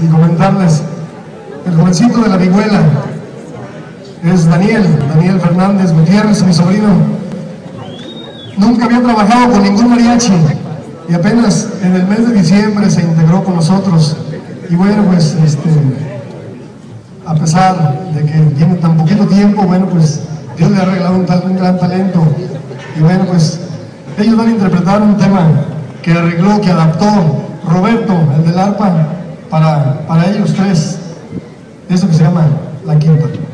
y comentarles, el jovencito de la vihuela es Daniel Fernández Gutiérrez, mi sobrino. Nunca había trabajado con ningún mariachi y apenas en el mes de diciembre se integró con nosotros. Y bueno, pues a pesar de que tiene tan poquito tiempo, bueno, pues Dios le ha regalado un gran talento. Y bueno, pues ellos van a interpretar un tema que arregló, que adaptó Roberto, el del arpa, para ellos tres. Eso que se llama La Quinta.